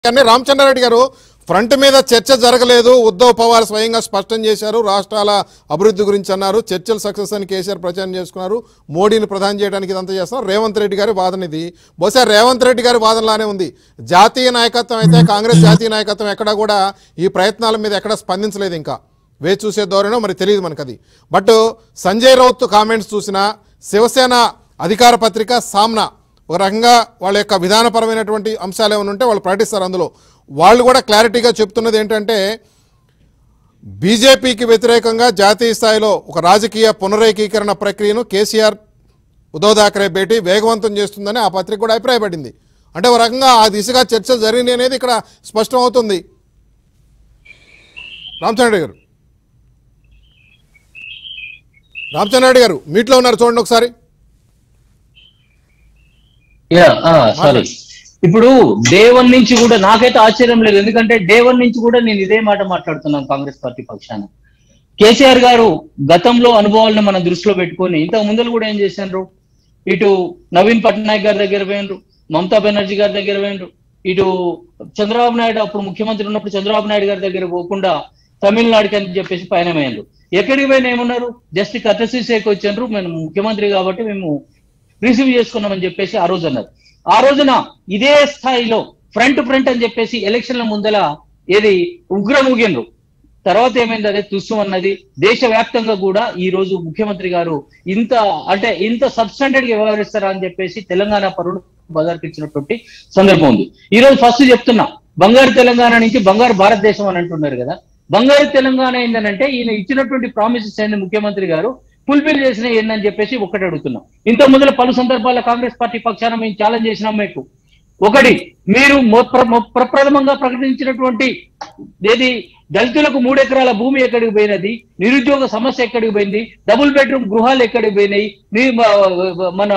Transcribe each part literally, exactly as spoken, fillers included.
కానీ రామచంద్రారెడ్డి గారు ఫ్రంట్ మీద చర్చ జరగలేదు. ఉద్ధవ్ పవార్ స్వయంగా స్పష్టం చేశారు. రాష్ట్రాల అభివృద్ధి గురించి అన్నారు. చర్చలు సక్సెస్ అని కేసీఆర్ ప్రచారం చేసుకున్నారు. మోడీని ప్రధాని చేయడానికి ఇదంతా చేస్తున్నారు. రేవంత్ రెడ్డి గారి వాదన ఇది. బహుశా రేవంత్ రెడ్డి గారి వాదనలానే ఉంది. జాతీయ నాయకత్వం అయితే కాంగ్రెస్ జాతీయ నాయకత్వం ఎక్కడా కూడా ఈ ప్రయత్నాల మీద ఎక్కడ స్పందించలేదు. ఇంకా వేచి చూసే ధోరణో మరి తెలియదు మనకు అది. బట్ సంజయ్ రౌత్ కామెంట్స్ చూసినా, శివసేన అధికార పత్రిక సామ్నా ఒక రకంగా వాళ్ళ యొక్క విధానపరమైనటువంటి అంశాలు ఏమైనా ఉంటే వాళ్ళు ప్రకటిస్తారు. అందులో వాళ్ళు కూడా క్లారిటీగా చెప్తున్నది ఏంటంటే బీజేపీకి వ్యతిరేకంగా జాతీయ స్థాయిలో ఒక రాజకీయ పునరేకీకరణ ప్రక్రియను కేసీఆర్ ఉద్ధవ్ థాకరే భేటీ వేగవంతం చేస్తుందని ఆ పత్రిక కూడా అభిప్రాయపడింది. అంటే ఒక రకంగా ఆ దిశగా చర్చ జరిగింది అనేది ఇక్కడ స్పష్టం అవుతుంది. రామచంద్రారెడ్డి గారు రామచంద్రారెడ్డి గారు మీట్లో ఉన్నారు, చూడండి ఒకసారి. సారీ, ఇప్పుడు డే వన్ నుంచి కూడా నాకైతే ఆశ్చర్యం లేదు. ఎందుకంటే డే వన్ నుంచి కూడా నేను ఇదే మాట మాట్లాడుతున్నాను కాంగ్రెస్ పార్టీ పక్షాన. కేసీఆర్ గారు గతంలో అనుభవాలను మనం దృష్టిలో పెట్టుకొని ఇంతకు ముందు కూడా ఏం చేశారు, ఇటు నవీన్ పట్నాయక్ గారి దగ్గర పోయినరు, మమతా బెనర్జీ గారి దగ్గర పోయినరు, ఇటు చంద్రబాబు నాయుడు అప్పుడు ముఖ్యమంత్రి ఉన్నప్పుడు చంద్రబాబు నాయుడు గారి దగ్గర పోకుండా తమిళనాడుకి అని చెప్పేసి పయనమయ్యారు. ఎక్కడికి పోయినా ఏమన్నారు, జస్ట్ కర్టసీ సేక్ వచ్చారు, మేము ముఖ్యమంత్రి కాబట్టి మేము రిసీవ్ చేసుకున్నామని చెప్పేసి ఆ రోజు అన్నారు. ఆ రోజున ఇదే స్థాయిలో ఫ్రంట్ ఫ్రంట్ అని చెప్పేసి ఎలక్షన్ల ముందల ఏది ఉగ్రం ఊగినరు. తర్వాత ఏమైంది, అదే తుస్సు అన్నది. దేశవ్యాప్తంగా కూడా ఈ రోజు ముఖ్యమంత్రి గారు ఇంత అంటే ఇంత సబ్స్టాండర్డ్ గా వ్యవహరిస్తారా అని చెప్పేసి తెలంగాణ పరుడు బదార్పించినటువంటి సందర్భం ఉంది. ఈ రోజు ఫస్ట్ చెప్తున్నా, బంగారు తెలంగాణ నుంచి బంగారు భారతదేశం అని అంటున్నారు కదా. బంగారు తెలంగాణ ఏంటంటే ఈయన ఇచ్చినటువంటి ప్రామిసెస్ ఏంది ముఖ్యమంత్రి గారు ఫుల్ఫిల్ చేసిన ఏందని చెప్పేసి ఒకటి అడుగుతున్నాం. ఇంత ముందు పలు సందర్భాల్లో కాంగ్రెస్ పార్టీ పక్షాన మేము ఛాలెంజ్ చేసినాం మీకు. ఒకటి, మీరు ప్రప్రథమంగా ప్రకటించినటువంటి ఏది దళితులకు మూడు ఎకరాల భూమి ఎక్కడికి పోయినది, నిరుద్యోగ సమస్య ఎక్కడికి పోయింది, డబుల్ బెడ్రూమ్ గృహాలు ఎక్కడికి పోయినాయి, మన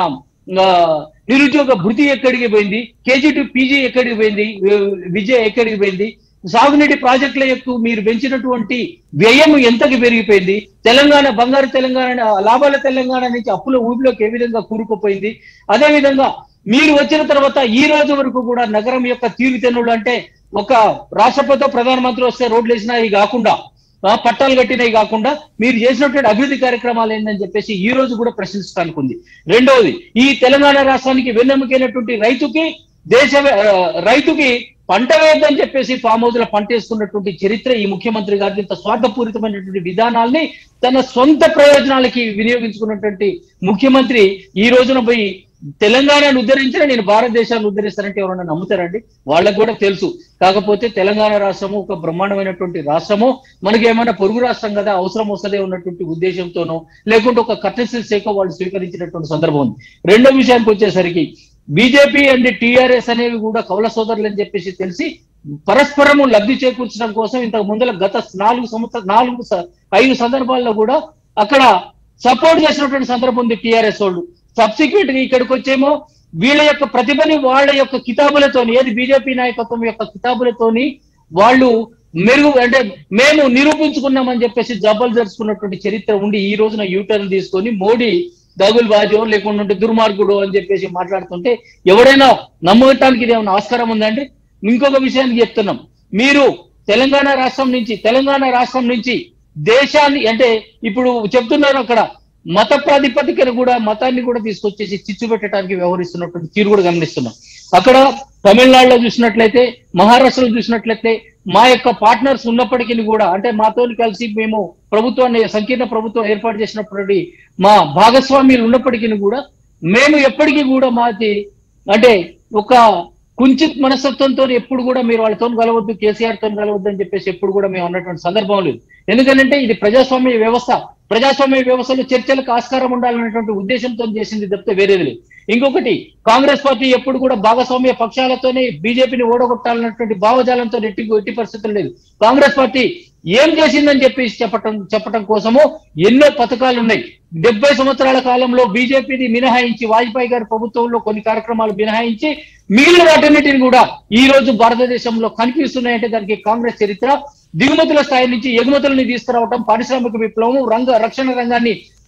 నిరుద్యోగ భృతి ఎక్కడికి పోయింది, కేజీ టు పీజీ ఎక్కడికి పోయింది, విద్య ఎక్కడికి పోయింది, సాగునీటి ప్రాజెక్టుల యొక్క మీరు పెంచినటువంటి వ్యయం ఎంతకి పెరిగిపోయింది, తెలంగాణ బంగారు తెలంగాణ లాభాల తెలంగాణ నుంచి అప్పుల ఊపిలోకి ఏ విధంగా కూరుకుపోయింది. అదే విధంగా మీరు వచ్చిన తర్వాత ఈ రోజు వరకు కూడా నగరం యొక్క తీరుతెన్నులు అంటే ఒక రాష్ట్రపతితో ప్రధానమంత్రి వస్తే రోడ్లు వేసినవి కాకుండా, పట్టాలు కట్టినవి కాకుండా మీరు చేసినటువంటి అభివృద్ధి కార్యక్రమాలు ఏంటని చెప్పేసి ఈ రోజు కూడా ప్రశ్నించడానికి ఉంది. రెండవది, ఈ తెలంగాణ రాష్ట్రానికి వెన్నెముకైనటువంటి రైతుకి దేశ రైతుకి పంట వేద్దని చెప్పేసి ఫామ్ హౌస్ లో పంట వేసుకున్నటువంటి చరిత్ర ఈ ముఖ్యమంత్రి గారి ఇంత స్వార్థపూరితమైనటువంటి విధానాల్ని తన సొంత ప్రయోజనాలకి వినియోగించుకున్నటువంటి ముఖ్యమంత్రి ఈ రోజున పోయి తెలంగాణను ఉద్ధరించిన నేను భారతదేశాన్ని ఉద్ధరిస్తానంటే ఎవరన్నా నమ్ముతారండి? వాళ్ళకు కూడా తెలుసు. కాకపోతే తెలంగాణ రాష్ట్రము ఒక బ్రహ్మాండమైనటువంటి రాష్ట్రము, మనకి ఏమైనా పొరుగు రాష్ట్రం కదా అవసరం వస్తలే ఉన్నటువంటి ఉద్దేశంతోనో లేకుంటే ఒక కర్టసీ శాఖ వాళ్ళు స్వీకరించినటువంటి సందర్భం ఉంది. రెండో విషయానికి వచ్చేసరికి బీజేపీ అండ్ టీఆర్ఎస్ అనేవి కూడా కౌల సోదరులు అని చెప్పేసి తెలిసి పరస్పరము లబ్ధి చేకూర్చడం కోసం ఇంతకు ముందర గత నాలుగు సంవత్సరాలు నాలుగు ఐదు సందర్భాల్లో కూడా అక్కడ సపోర్ట్ చేసినటువంటి సందర్భం ఉంది టీఆర్ఎస్ వాళ్ళు. సబ్సిక్వెంట్ గా ఇక్కడికి వచ్చేమో వీళ్ళ యొక్క ప్రతిభని వాళ్ళ యొక్క కితాబులతోని, ఏది బీజేపీ నాయకత్వం యొక్క కితాబులతోని వాళ్ళు మెరుగు అంటే మేము నిరూపించుకున్నామని చెప్పేసి జబ్బలు జరుచుకున్నటువంటి చరిత్ర ఉండి ఈ రోజున యూటర్న్ తీసుకొని మోడీ దగులు బాజో లేకుంటే దుర్మార్గుడు అని చెప్పేసి మాట్లాడుతుంటే ఎవరైనా నమ్మటానికి ఇది ఏమైనా ఆస్కారం ఉందండి? ఇంకొక విషయానికి చెప్తున్నాం, మీరు తెలంగాణ రాష్ట్రం నుంచి తెలంగాణ రాష్ట్రం నుంచి దేశాన్ని అంటే ఇప్పుడు చెప్తున్నారు అక్కడ మత ప్రాతిపదికను కూడా మతాన్ని కూడా తీసుకొచ్చేసి చిచ్చు పెట్టడానికి వ్యవహరిస్తున్నటువంటి తీరు కూడా గమనిస్తున్నాం. అక్కడ తమిళనాడులో చూసినట్లయితే, మహారాష్ట్రలో చూసినట్లయితే మా యొక్క పార్ట్నర్స్ ఉన్నప్పటికీ కూడా అంటే మాతో కలిసి మేము ప్రభుత్వాన్ని సంకీర్ణ ప్రభుత్వం ఏర్పాటు చేసినప్పటి మా భాగస్వామ్యులు ఉన్నప్పటికీ కూడా మేము ఎప్పటికీ కూడా మాది అంటే ఒక కుంచిత్ మనస్తత్వంతో ఎప్పుడు కూడా మీరు వాళ్ళతో కలవద్దు, కేసీఆర్ తో కలవద్దు అని చెప్పేసి ఎప్పుడు కూడా మేము అన్నటువంటి సందర్భం లేదు. ఎందుకంటే ఇది ప్రజాస్వామ్య వ్యవస్థ, ప్రజాస్వామ్య వ్యవస్థలో చర్చలకు ఆస్కారం ఉండాలనేటువంటి ఉద్దేశంతో చేసింది తప్పితే వేరేది లేదు. ఇంకొకటి, కాంగ్రెస్ పార్టీ ఎప్పుడు కూడా భాగస్వామ్య పక్షాలతోనే బీజేపీని ఓడగొట్టాలన్నటువంటి భావజాలంతో ఎట్టి ఎట్టి పరిస్థితులు లేదు. కాంగ్రెస్ పార్టీ ఏం చేసిందని చెప్పేసి చెప్పటం చెప్పటం కోసము ఎన్నో పథకాలు ఉన్నాయి. డెబ్బై సంవత్సరాల కాలంలో బీజేపీని మినహాయించి వాజ్పేయి గారి ప్రభుత్వంలో కొన్ని కార్యక్రమాలు మినహాయించి మిగిలిన వాటన్నిటిని కూడా ఈ రోజు భారతదేశంలో కనిపిస్తున్నాయంటే దానికి కాంగ్రెస్ చరిత్ర. దిగుమతుల స్థాయి నుంచి ఎగుమతులని తీసుకురావటం, పారిశ్రామిక విప్లవం, రంగ రక్షణ రంగాన్ని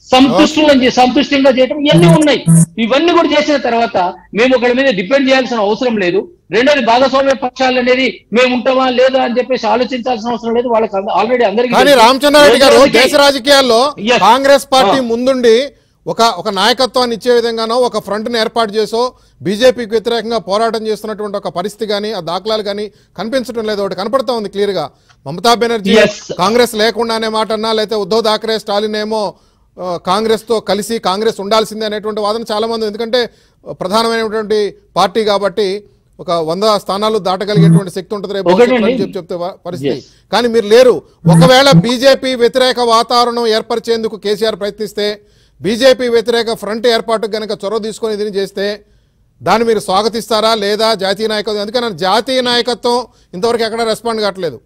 సంతుష్టులను సంతుష్టంగా చేయడం ఇవన్నీ ఉన్నాయి. ఇవన్నీ కూడా చేసిన తర్వాత మేము ఒకరి మీద డిపెండ్ చేయాల్సిన అవసరం లేదు. రెండోది భాగస్వామ్య పక్షాలు అనేది మేము ఉంటామా లేదా అని చెప్పేసి ఆలోచించాల్సిన అవసరం లేదు. వాళ్ళకి ఆల్రెడీ అందరికీ. కానీ రామచంద్రారెడ్డి గారు, దేశ రాజకీయాల్లో కాంగ్రెస్ పార్టీ ముందుండి ఒక ఒక నాయకత్వాన్ని ఇచ్చే విధంగానో ఒక ఫ్రంట్ ని ఏర్పాటు చేసో బీజేపీకి వ్యతిరేకంగా పోరాటం చేస్తున్నటువంటి ఒక పరిస్థితి కానీ ఆ దాఖలాలు కానీ కనిపించడం లేదు. ఒకటి కనపడతా ఉంది క్లియర్ గా. మమతా బెనర్జీ కాంగ్రెస్ లేకుండా అనే మాట అన్నా, లేకపోతే ఉద్ధవ్ ఠాక్రే స్టాలిన్ ఏమో కాంగ్రెస్ తో కలిసి కాంగ్రెస్ ఉండాల్సిందే అనేటువంటి వాదన చాలా మంది, ఎందుకంటే ప్రధానమైనటువంటి పార్టీ కాబట్టి ఒక వంద స్థానాలు దాటగలిగేటువంటి శక్తి ఉంటుంది రేపు చెప్తే పరిస్థితి. కానీ మీరు లేరు. ఒకవేళ బీజేపీ వ్యతిరేక వాతావరణం ఏర్పరిచేందుకు కేసీఆర్ ప్రయత్నిస్తే, బీజేపీ వ్యతిరేక ఫ్రంట్ ఏర్పాటుకు కనుక చొరవ తీసుకొని ఇది చేస్తే దాన్ని మీరు స్వాగతిస్తారా లేదా? జాతీయ నాయకత్వం, ఎందుకన్నా జాతీయ నాయకత్వం ఇంతవరకు ఎక్కడ రెస్పాండ్ కావట్లేదు.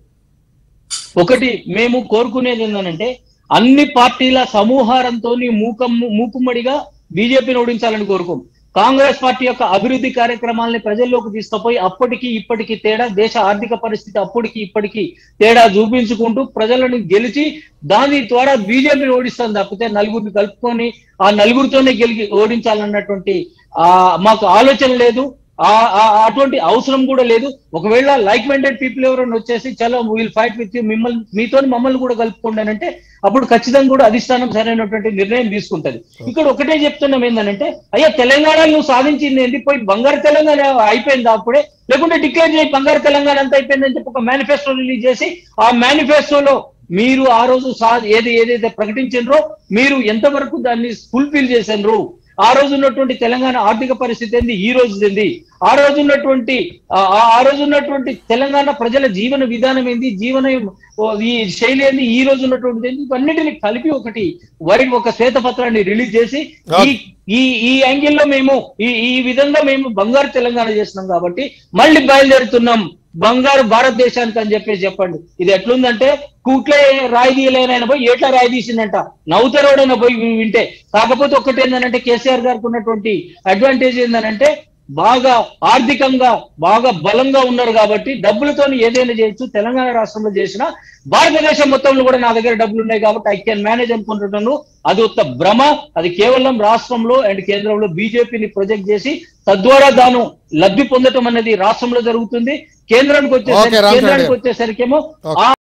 ఒకటి మేము కోరుకునేది ఏంటంటే అన్ని పార్టీల సమూహారంతో మూకం మూకుమ్మడిగా బీజేపీని ఓడించాలని కోరుకోం. కాంగ్రెస్ పార్టీ యొక్క అభివృద్ధి కార్యక్రమాలని ప్రజల్లోకి తీసుకుపోయి అప్పటికి ఇప్పటికి తేడా, దేశ ఆర్థిక పరిస్థితి అప్పటికి ఇప్పటికి తేడా చూపించుకుంటూ ప్రజలను గెలిచి దాని ద్వారా బీజేపీని ఓడిస్తాను తప్పితే నలుగురిని కలుపుకొని ఆ నలుగురితోనే గెలిచి ఓడించాలన్నటువంటి ఆ మాకు ఆలోచన లేదు. ఆ అటువంటి అవసరం కూడా లేదు. ఒకవేళ లైక్ మైండెడ్ పీపుల్ ఎవరైనా వచ్చేసి చలో విల్ ఫైట్ విత్ యూ, మిమ్మల్ని మీతో మమ్మల్ని కూడా కలుపుకోండి అంటే అప్పుడు ఖచ్చితంగా కూడా అధిష్టానం సరైనటువంటి నిర్ణయం తీసుకుంటది. ఇక్కడ ఒకటే చెప్తున్నాం ఏంటంటే, అయ్యా తెలంగాణ నువ్వు సాధించింది ఏంటి, పోయి బంగారు తెలంగాణ అయిపోయింది అప్పుడే, లేకుంటే డిక్లేర్ చేయి బంగారు తెలంగాణ అంతా అయిపోయిందని చెప్పి ఒక మేనిఫెస్టో రిలీజ్ చేసి ఆ మేనిఫెస్టోలో మీరు ఆ రోజు సా ఏది ఏదైతే ప్రకటించారో మీరు ఎంతవరకు దాన్ని ఫుల్ఫిల్ చేశారు, ఆ రోజు ఉన్నటువంటి తెలంగాణ ఆర్థిక పరిస్థితి ఏంది, ఈ రోజు ఏంది, ఆ రోజు ఉన్నటువంటి ఆ రోజు ఉన్నటువంటి తెలంగాణ ప్రజల జీవన విధానం ఏంది, జీవన ఈ శైలి ఏంది, ఈ రోజు ఉన్నటువంటి ఏంది, ఇవన్నిటిని కలిపి ఒకటి వరి ఒక శ్వేతపత్రాన్ని రిలీజ్ చేసి ఈ ఈ ఈ యాంగిల్లో మేము ఈ ఈ విధంగా మేము బంగారు తెలంగాణ చేస్తున్నాం కాబట్టి మళ్ళీ బయలుదేరుతున్నాం బంగారు భారతదేశానికి అని చెప్పేసి చెప్పండి. ఇది ఎట్లుందంటే కూట్లే రాయి తీయలేనైనా పోయి ఏట్లా రాయి తీసిందంట, నవ్వుతారోడైనా పోయి వింటే. కాకపోతే ఒకటి ఏంటంటే కేసీఆర్ గారికి ఉన్నటువంటి అడ్వాంటేజ్ ఏంటంటే బాగా ఆర్థికంగా బాగా బలంగా ఉన్నారు కాబట్టి డబ్బులతో ఏదైనా చేయొచ్చు. తెలంగాణ రాష్ట్రంలో చేసిన భారతదేశం మొత్తంలో కూడా నా దగ్గర డబ్బులు ఉన్నాయి కాబట్టి ఐ కెన్ మేనేజ్ అనుకుంటున్నాను. అది ఒక భ్రమ. అది కేవలం రాష్ట్రంలో అండ్ కేంద్రంలో బీజేపీని ప్రొజెక్ట్ చేసి తద్వారా తాను లబ్ధి పొందటం అనేది రాష్ట్రంలో జరుగుతుంది. కేంద్రానికి వచ్చేసరికి కేంద్రానికి వచ్చేసరికేమో